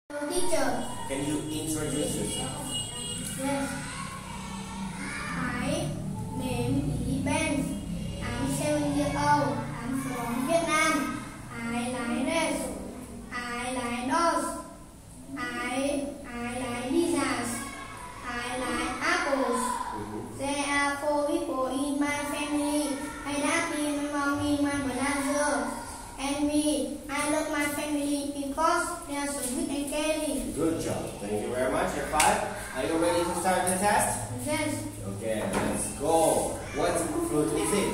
Teacher. Can you introduce yourself? Yes. My name is Ben. I'm 7 years old. I'm from Vietnam. I like this. I like those. I like pizzas. I like apples. There are 4 people in my family. My daddy, my mommy, my brother, and me. I love my family because they are so good and caring. Good job. Thank you very much. You're 5. Are you ready to start the test? Yes. Okay, let's go. What fruit is it?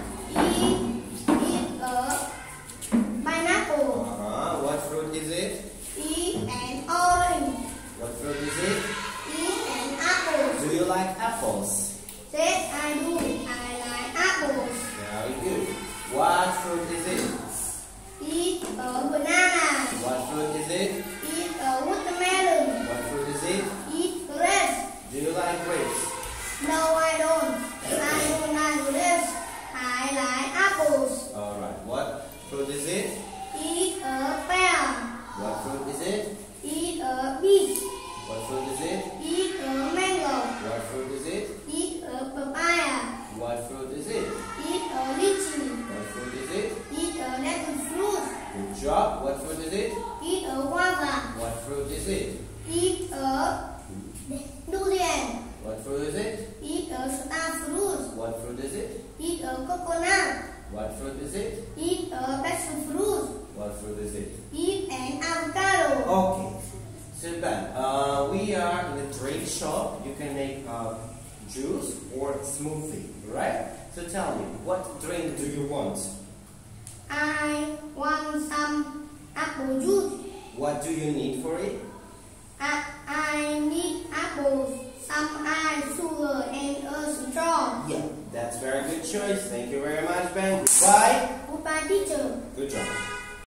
It's a pineapple. What fruit is it? It's an orange. What fruit is it? It's an apple. Do you like apples? Yes, I do. I like apples. Very good. What fruit is it? It's a banana. What fruit is it? It's a watermelon. What fruit is it? It's grapes. Do you like grapes? No, I don't. I don't like grapes. I like apples. Alright. What fruit is it? It's a pear. What fruit is it? It's a peach. What fruit is it? It's a mango. What fruit is it? It's a papaya. What fruit is it? It's a lychee. What fruit is it? It's a dragon fruit. Good job. What fruit is it? It's a guava. What fruit is it? It's a durian. What fruit is it? It's a star fruit. What fruit is it? It's a coconut. What fruit is it? It's a passion fruit. What fruit is it? It's an avocado. Okay. So Ben, we are in the drink shop. You can make juice or smoothie, right? So tell me, what drink do you want? I want some apple juice. What do you need for it? I need apples, some ice, sugar, and a straw. Yeah, that's very good choice. Thank you very much, Ben. Goodbye. Goodbye, teacher. Good job.